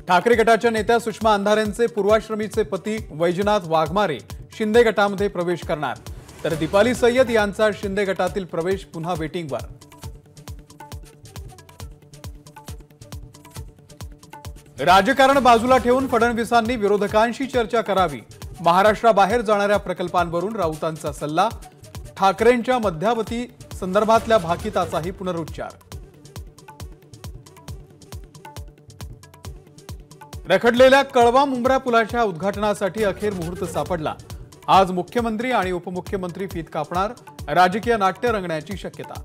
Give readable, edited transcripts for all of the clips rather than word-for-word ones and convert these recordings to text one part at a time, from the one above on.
ठाकरे गटाच्या नेत्या सुषमा अंधारेंचे पूर्वाश्रमीचे पती वैजनाथ वाघमारे शिंदे गटामध्ये प्रवेश करणार, तर दीपाली सय्यद यांचा शिंदे गटातील प्रवेश पुन्हा वेटिंगवर। राजकारण बाजूला ठेवून फडणवीसांनी विरोधकांशी चर्चा करावी। महाराष्ट्राबाहेर जाणाऱ्या प्रकल्पांवरून राऊतांचा सल्ला। ठाकरेंच्या मध्यावधी संदर्भातल्या भाकिताचाही पुनरुच्चार। रखडलेल्या कळवा मुंब्रा पुलाच्या उद्घाटनासाठी अखेर मुहूर्त सापडला। आज मुख्यमंत्री आणि उपमुख्यमंत्री फीत कापणार, राजकीय नाट्य रंगण्याची शक्यता।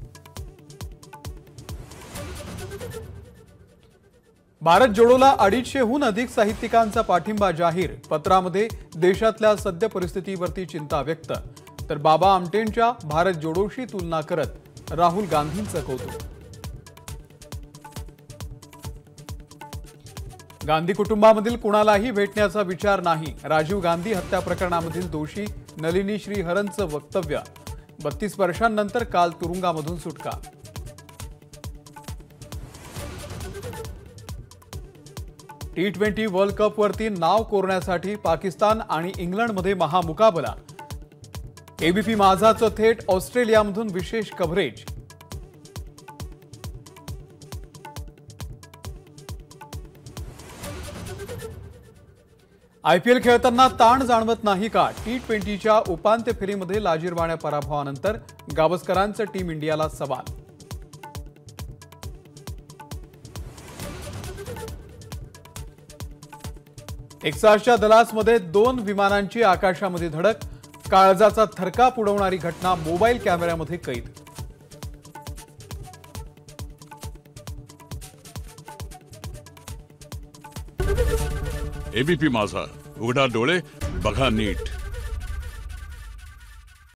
भारत जोडोला 250हून अधिक साहित्यिकांचा पाठिंबा जाहीर। पत्रामध्ये देशातल्या सद्य परिस्थितीवरती चिंता व्यक्त, तर बाबा आमटेंच्या भारत जोडोशी तुलना करत राहुल गांधींचं कौतुक। गांधी कुटुंबामधील कुणालाही भेटण्याचा विचार नाही, राजीव गांधी हत्या प्रकरणामधील दोषी नलिनी श्रीहरनचं वक्तव्य। 32 वर्षांनंतर काल तुरुंगामधून सुटका। T20 वर्ल्ड कप वरती नाव कोरण्यासाठी पाकिस्तान आणि इंग्लंडमध्ये महामुकाबला। एबीपी माझाचं थेट ऑस्ट्रेलियामधून विशेष कव्हरेज। IPL खेळताना ताण जाणवत नाही का? T20च्या उपांत्य फेरीमध्ये लाजिरवाण्या पराभवानंतर गावस्करांचं टीम इंडियाला सवाल। टेक्सासच्या दलासमध्ये 2 विमानांची आकाशामध्ये धडक। काळजाचा थरकाप उडवणारी घटना मोबाईल कॅमेऱ्यामध्ये कैद। एबीपी माझा, उघडा डोळे बघा नीट।